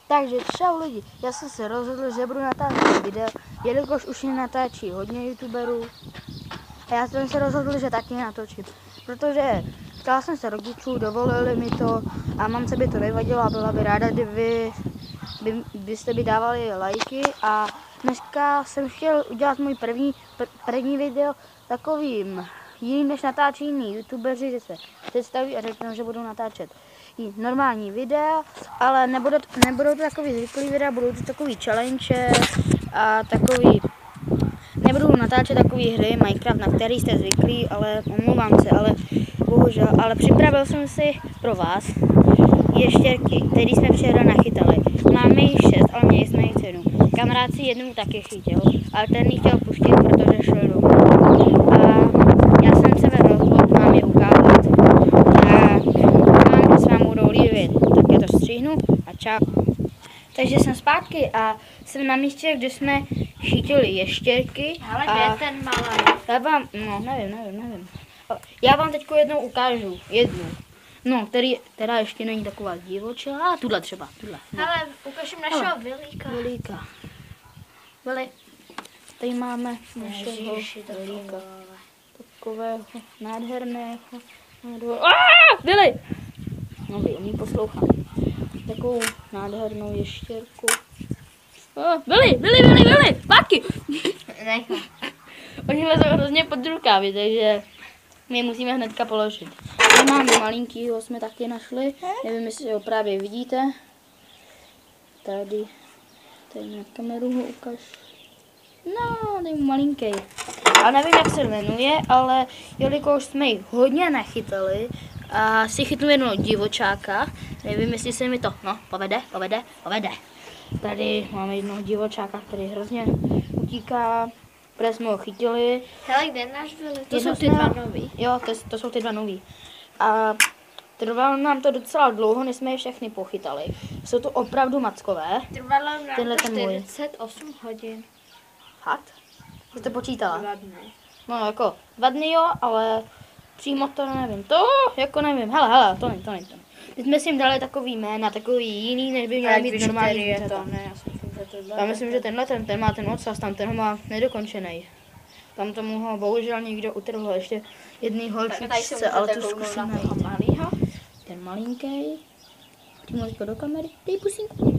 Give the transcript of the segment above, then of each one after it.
Takže čau lidi, já jsem se rozhodl, že budu natáčet video, jelikož už mě natáčí hodně youtuberů. A já jsem se rozhodl, že taky natočím, protože ptal jsem se rodičů, dovolili mi to a mamce by to nevadilo a byla by ráda, kdyby byste mi dávali lajky. A dneska jsem chtěl udělat můj první video takovým jiným než natáčí jiní youtubeři, že se představí a řeknou, že budou natáčet i normální videa, ale nebudou to takový zvyklý videa, budou to takový challenge a takový, nebudou natáčet takový hry Minecraft, na který jste zvyklí, ale omlouvám se, ale bohužel, ale připravil jsem si pro vás ještěrky, které jsme včera nachytali. Máme jich 6, ale měli jsme jich 7. Kamarád si jednou taky chytil, ale ten ji chtěl pustit, protože šel domů. A já jsem se rozhodl vám je ukázat. Tak, s vámi budou líbit. Tak já to stříhnu a čau. Takže jsem zpátky a jsem na místě, kde jsme chytili ještěrky. Ale kde je ten malý? Já vám, nevím. Já vám teď jednou ukážu, jednu. No, která ještě není taková divočá. Tuhle třeba, tuhle. No. Ale ukážím našeho Vilíka. Vili. Tady máme našeho Vilíka. Takového nádherného. Vili! No, vy umí poslouchat. Takovou nádhernou ještěrku. Vili! Zpátky! Nechám. Oni lezou hrozně pod rukávy, takže my je musíme hnedka položit. My máme malinkýho, jsme taky našli. Nevím, jestli ho právě vidíte. Tady na kameru ho ukaž. No, tady malinký. A nevím, jak se jmenuje, ale jelikož jsme jich hodně nechytali a si chytnu jednoho divočáka, nevím, jestli se mi to, povede. Tady máme jednoho divočáka, který hrozně utíká, protože jsme ho chytili. Hele, kde je náš Vilík? To jsou ty dva nový. Jo, to jsou ty dva nový. A trvalo nám to docela dlouho, než jsme je všechny pochytali. Jsou to opravdu mackové. Trvalo nám Tenhle to ten můj. 48 hodin. Fakt? Jsi to počítala? 2 dny. No jako 2 dny jo, ale přímo to nevím. To jako nevím. Hele, to není. My jsme si jim dali takový jména, takový jiný, než by měli mít normální je zvířata. to, ne, já si myslím, že tohle. Já myslím, že ten má ten ocas, tam ten ho má nedokončený. Tam tomu ho bohužel někdo utrhl ještě jedný holčičce, ale to zkusím najít. Malýho. Ten malinký. Přímo do kamery. Dej pusínku.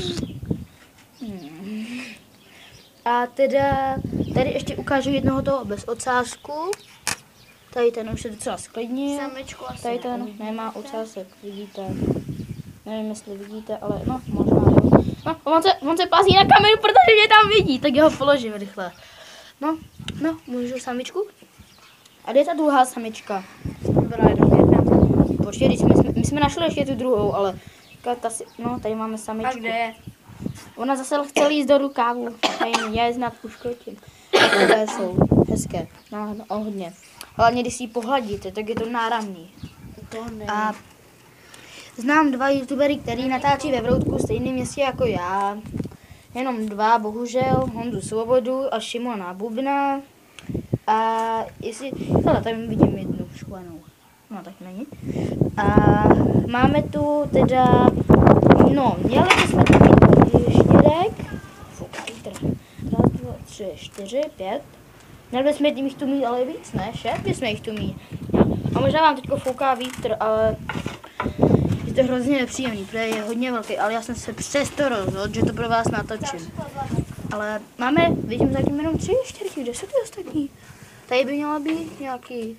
A teda, tady ještě ukážu jednoho toho bez ocásku. Tady ten už je docela sklidnil. Samičku asi Tady ten neumí. nemá ocásek, vidíte. Nevím, jestli vidíte, ale no, možná jo. No, on se pásí na kameru, protože mě tam vidí, tak ho položím rychle. No, můžu samičku? A kde je ta druhá samička? Byla jenom jedna. Počkej, my jsme našli ještě tu druhou, ale no, tady máme samičku. A kde je? Ona zase chce líst do rukávu. Já je znát uškrotím. Takové jsou hezké. No, hodně. Hlavně, když si ji pohladíte, tak je to náramný. To ne. A znám 2 youtubery, který natáčí ve Vroutku stejném městě jako já. Jenom 2, bohužel. Honzu Svobodu a Šimona Bubna. A jestli... Hele, tam vidím jednu šklenou. No, tak není. A máme tu teda... No, měli jsme tu ještěrek. Fouká vítr. 1, 2, 3, 4, 5. Měli jsme jich tu mít ale víc, ne? 6 jsme jich tu mít. A možná vám teď fouká vítr, ale je to hrozně nepříjemný, protože je hodně velký, ale já jsem se přesto rozhodl, že to pro vás natočím. Ale vidím zatím jenom 3 ještěrky, kde jsou ty ostatní? Tady by měly být nějaký.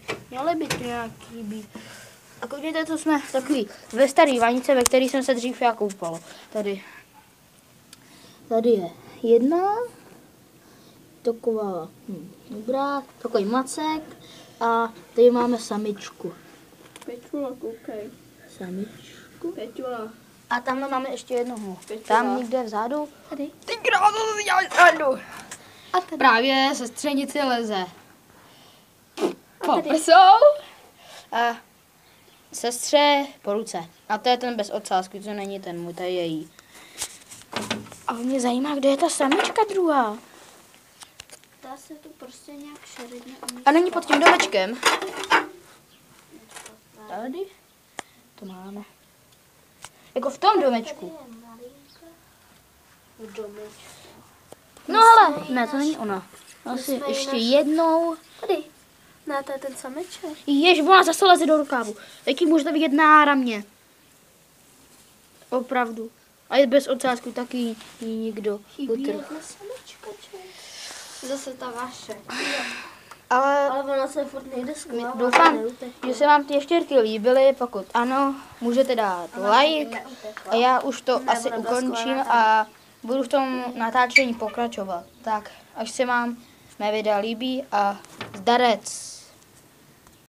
A koukněte, co jsme takový ve starý vanice, ve který jsem se dřív já koupal. Tady je jedna. Taková, dobrá, takový macek. A tady máme samičku. Pečula, koukej. Samičku. Pečula. A tamhle máme ještě jednoho. Pečula. Tam někde vzadu. Tady. Ty krávo, to děláš vzadu. A tady. Právě se střenici leze. A tady. Jsou. A sestře po ruce. A to je ten bez ocásky, to není ten můj, to je její. A mě zajímá, kde je ta samička druhá. Dá se to prostě nějak šeredně. A není pod tím domečkem. Tady to máme. Jako v tom domečku. v domečku. No ale, ne, to není ona. Asi jsme ji ještě našli. jednou. Tady. No, to je ten sameček. Jež, ona zase leze do rukávu. Jak ji můžete vidět na ramě. Opravdu. A je bez ocásku taky jí nikdo Chybí utrhl. jedna samečka, ček. Zase ta vaše. Ale Ale ona se furt nejde skvěle. doufám, že se vám ty ještěrky líbily. Pokud ano, můžete dát like. A já už to asi ukončím a budu v tom natáčení pokračovat. Tak, až se vám mé videa líbí a zdarec.